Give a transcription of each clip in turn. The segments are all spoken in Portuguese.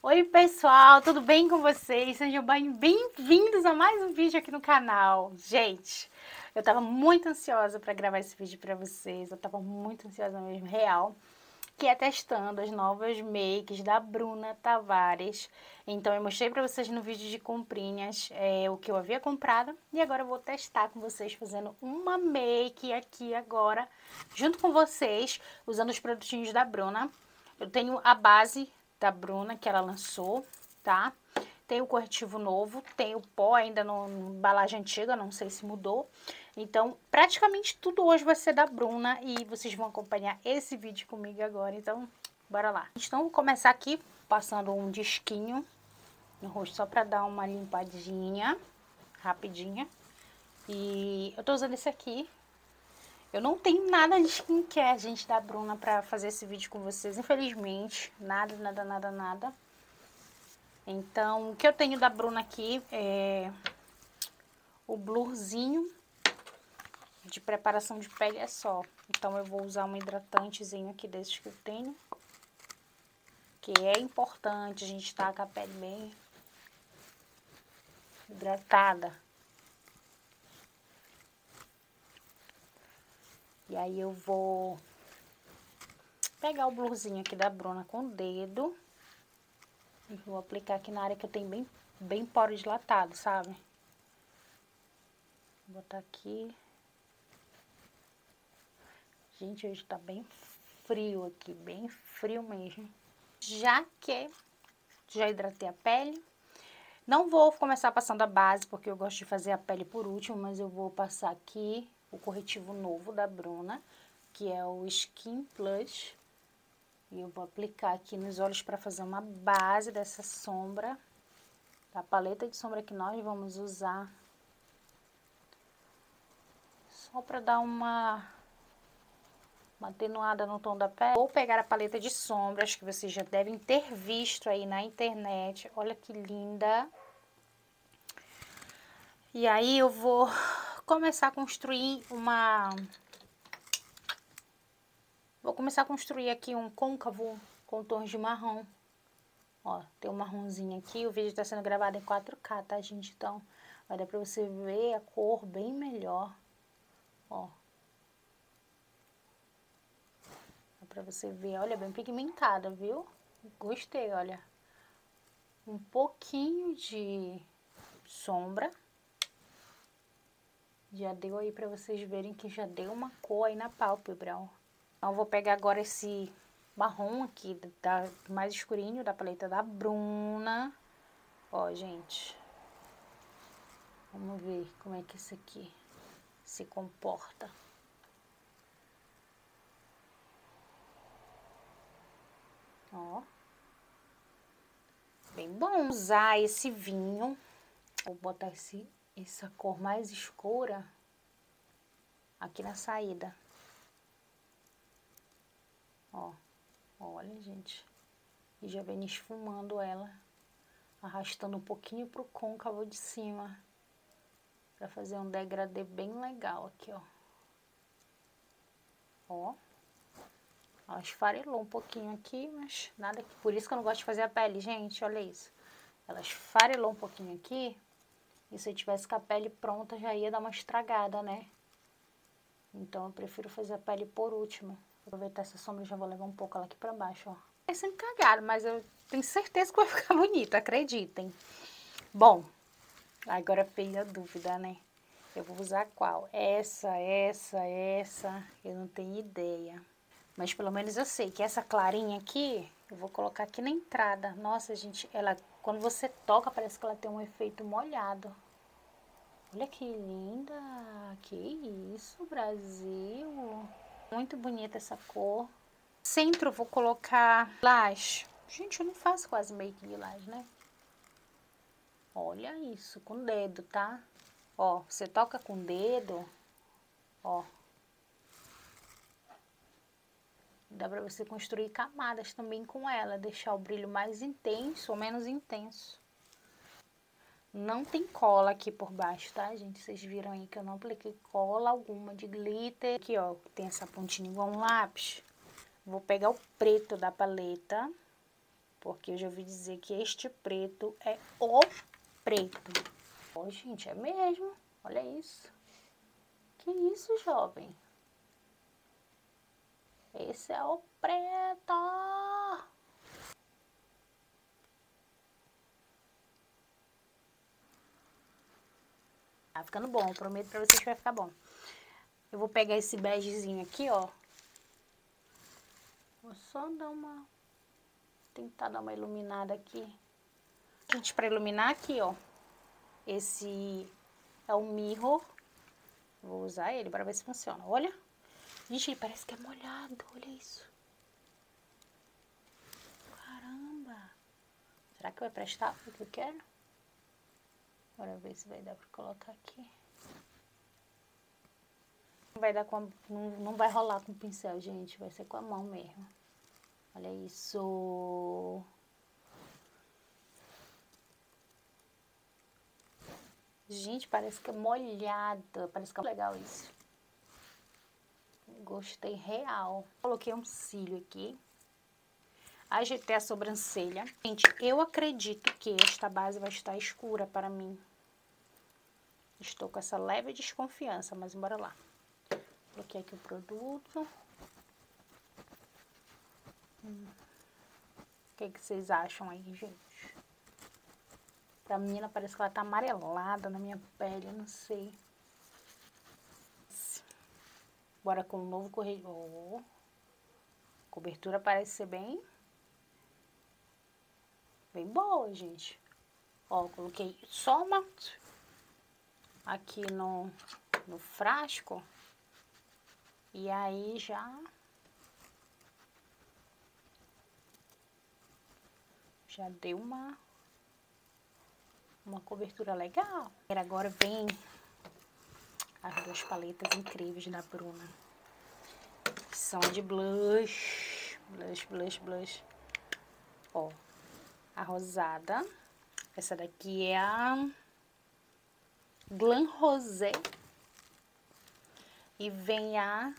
Oi pessoal, tudo bem com vocês? Sejam bem-vindos a mais um vídeo aqui no canal. Gente, eu tava muito ansiosa para gravar esse vídeo para vocês, eu tava muito ansiosa mesmo, real, que é testando as novas makes da Bruna Tavares. Então eu mostrei para vocês no vídeo de comprinhas o que eu havia comprado e agora eu vou testar com vocês fazendo uma make aqui agora, junto com vocês, usando os produtinhos da Bruna. Eu tenho a base da Bruna que ela lançou, tá? Tem o corretivo novo, tem o pó ainda no embalagem antiga, não sei se mudou. Então, praticamente tudo hoje vai ser da Bruna e vocês vão acompanhar esse vídeo comigo agora. Então, bora lá. Então, vou começar aqui passando um disquinho no rosto só pra dar uma limpadinha, rapidinha. E eu tô usando esse aqui. Eu não tenho nada de skincare, gente, da Bruna pra fazer esse vídeo com vocês, infelizmente. Nada, nada, nada, nada. Então, o que eu tenho da Bruna aqui é o blurzinho de preparação de pele é só. Então, eu vou usar um hidratantezinho aqui desses que eu tenho. Que é importante a gente estar com a pele bem hidratada. E aí, eu vou pegar o blurzinho aqui da Bruna com o dedo. E vou aplicar aqui na área que eu tenho bem poro dilatado, sabe? Vou botar aqui. Gente, hoje tá bem frio aqui, bem frio mesmo. Já hidratei a pele. Não vou começar passando a base, porque eu gosto de fazer a pele por último, mas eu vou passar aqui o corretivo novo da Bruna, que é o Skin Plus. E eu vou aplicar aqui nos olhos para fazer uma base dessa sombra, da paleta de sombra que nós vamos usar. Só para dar uma atenuada no tom da pele. Vou pegar a paleta de sombras, que vocês já devem ter visto aí na internet. Olha que linda! E aí eu vou começar a construir Vou começar a construir aqui um côncavo com tons de marrom. Ó, tem um marronzinho aqui. O vídeo tá sendo gravado em 4K, tá, gente? Então, vai dar pra você ver a cor bem melhor. Ó. Dá pra você ver, olha, bem pigmentada, viu? Gostei, olha. Um pouquinho de sombra. Já deu aí pra vocês verem que já deu uma cor aí na pálpebra, ó. Então, eu vou pegar agora esse marrom aqui, mais escurinho, da paleta da Bruna. Ó, gente. Vamos ver como é que esse aqui se comporta. Ó. Bem bom usar esse vinho. Vou botar essa cor mais escura aqui na saída. Ó, olha, gente. E já vem esfumando ela, arrastando um pouquinho pro côncavo de cima, pra fazer um degradê bem legal aqui, ó. Ó. Ela esfarelou um pouquinho aqui, mas nada. Por isso que eu não gosto de fazer a pele, gente, olha isso. Ela esfarelou um pouquinho aqui, e se eu tivesse com a pele pronta, já ia dar uma estragada, né? Então, eu prefiro fazer a pele por último. Vou aproveitar essa sombra e já vou levar um pouco ela aqui pra baixo, ó. É sempre cagado, mas eu tenho certeza que vai ficar bonito, acreditem. Bom, agora fez a dúvida, né? Eu vou usar qual? Essa, eu não tenho ideia. Mas pelo menos eu sei que essa clarinha aqui, eu vou colocar aqui na entrada. Nossa, gente, ela, quando você toca, parece que ela tem um efeito molhado. Olha que linda! Que isso, Brasil! Muito bonita essa cor. Centro eu vou colocar lilás. Gente, eu não faço quase make lilás, né? Olha isso, com o dedo, tá? Ó, você toca com o dedo, ó. Dá pra você construir camadas também com ela, deixar o brilho mais intenso ou menos intenso. Não tem cola aqui por baixo, tá, gente? Vocês viram aí que eu não apliquei cola alguma de glitter. Aqui, ó, tem essa pontinha igual um lápis. Vou pegar o preto da paleta Porque eu já ouvi dizer que este preto é o preto. Ó, gente, é mesmo. Olha isso. Que isso, jovem? Esse é o preto. Tá ficando bom. Prometo pra vocês que vai ficar bom. Eu vou pegar esse begezinho aqui, ó. Vou só tentar dar uma iluminada aqui. Gente, pra iluminar aqui, ó. Esse é o mirror. Vou usar ele para ver se funciona. Olha. Gente, ele parece que é molhado. Olha isso. Caramba. Será que vai prestar o que eu quero? Bora ver se vai dar para colocar aqui. Não vai dar não vai rolar com o pincel, gente. Vai ser com a mão mesmo. Olha isso. Gente, parece que é molhada. Parece que é legal isso. Gostei real. Coloquei um cílio aqui. Ajeitei a sobrancelha. Gente, eu acredito que esta base vai estar escura para mim. Estou com essa leve desconfiança, mas bora lá. Coloquei aqui o produto. O que vocês acham aí, gente? Pra menina parece que ela tá amarelada na minha pele, eu não sei. Bora com o novo corretor. Cobertura parece ser bem boa, gente. Ó, coloquei só uma aqui no frasco. E aí já deu uma cobertura legal. Agora vem as duas paletas incríveis da Bruna. Que são de blush. Blush. Ó, a rosada. Essa daqui é a Glam Rosé. E vem a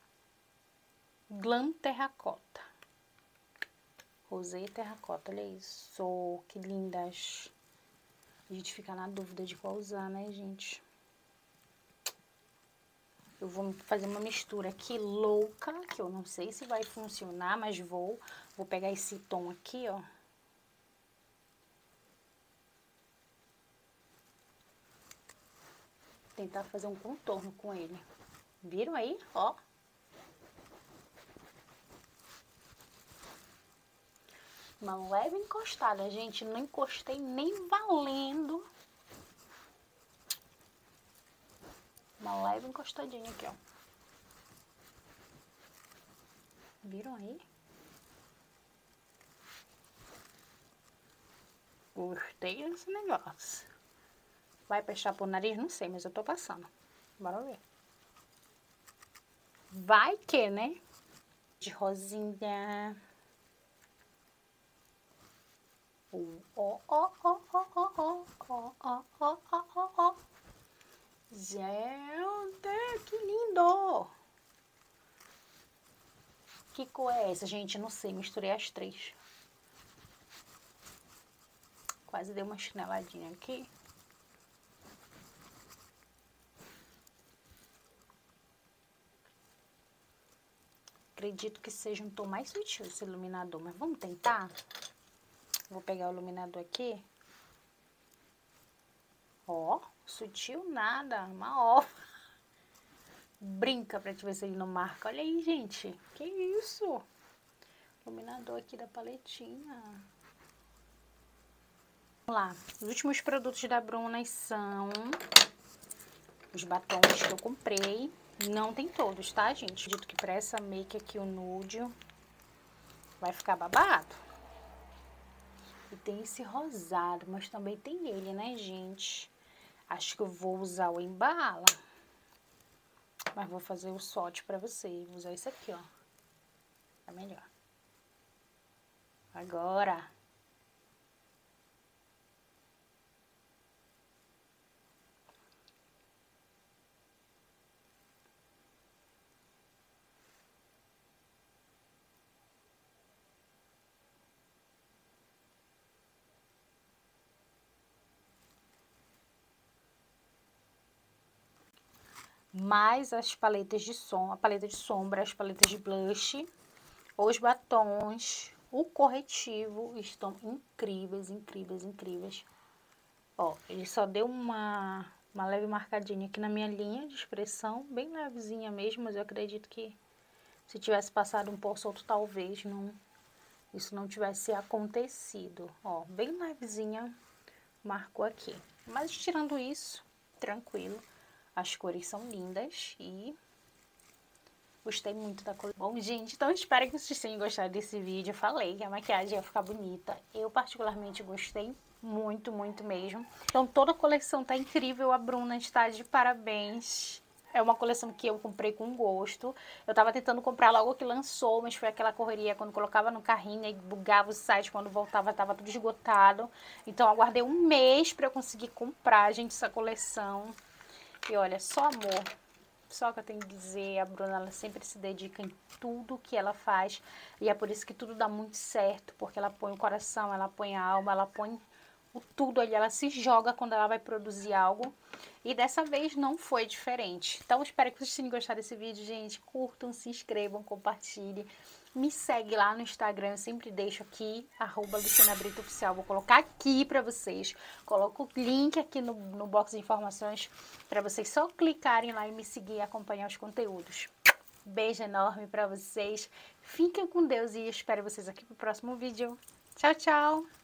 Glam Terracota. Rosé e terracota, olha isso. Que lindas. A gente fica na dúvida de qual usar, né, gente? Eu vou fazer uma mistura aqui louca, que eu não sei se vai funcionar, mas vou pegar esse tom aqui, ó. Tentar fazer um contorno com ele. Viram aí? Ó. Uma leve encostada, gente. Não encostei nem valendo. Uma leve encostadinha aqui, ó. Viram aí? Gostei desse negócio. Vai prestar pro nariz? Não sei, mas eu tô passando. Bora ver. Vai que, né? De rosinha. Ó. Gente, que lindo! Que cor é essa, gente? Não sei, misturei as três. Quase dei uma chineladinha aqui. Acredito que seja um tom mais sutil esse iluminador, mas vamos tentar? Vou pegar o iluminador aqui. Ó, sutil nada, uma ova. Brinca pra te ver se ele não marca. Olha aí, gente. Que isso? Iluminador aqui da paletinha. Vamos lá. Os últimos produtos da Bruna são os batons que eu comprei. Não tem todos, tá, gente? Dito que pra essa make aqui, o nude, vai ficar babado. E tem esse rosado, mas também tem ele, né, gente? Acho que eu vou usar o Embala. Mas vou fazer o swatch pra vocês. Vou usar esse aqui, ó. Tá melhor. Agora. mais as paletas de a paleta de sombra, as paletas de blush, os batons, o corretivo estão incríveis, incríveis, incríveis. Ó, ele só deu uma leve marcadinha aqui na minha linha de expressão, bem levezinha mesmo, mas eu acredito que se tivesse passado um pó solto, talvez isso não tivesse acontecido. Ó, bem levezinha, marcou aqui. Mas tirando isso, tranquilo. As cores são lindas e gostei muito da cor. Bom, gente, então espero que vocês tenham gostado desse vídeo. Eu falei que a maquiagem ia ficar bonita. Eu particularmente gostei muito, muito mesmo. Então toda a coleção tá incrível. A Bruna está de parabéns. É uma coleção que eu comprei com gosto. Eu tava tentando comprar logo que lançou, mas foi aquela correria quando colocava no carrinho e bugava o site, quando voltava tava tudo esgotado. Então eu aguardei um mês pra eu conseguir comprar, gente, essa coleção. E olha, só amor. Só que eu tenho que dizer, a Bruna, ela sempre se dedica em tudo que ela faz. E é por isso que tudo dá muito certo, porque ela põe o coração, ela põe a alma, ela põe o tudo ali, ela se joga quando ela vai produzir algo. E dessa vez não foi diferente. Então, eu espero que vocês tenham gostado desse vídeo, gente. Curtam, se inscrevam, compartilhem. Me segue lá no Instagram, eu sempre deixo aqui, @LucianaBritoOficial. Vou colocar aqui pra vocês. Coloco o link aqui no box de informações pra vocês só clicarem lá e me seguir e acompanhar os conteúdos. Beijo enorme pra vocês. Fiquem com Deus e espero vocês aqui pro próximo vídeo. Tchau, tchau!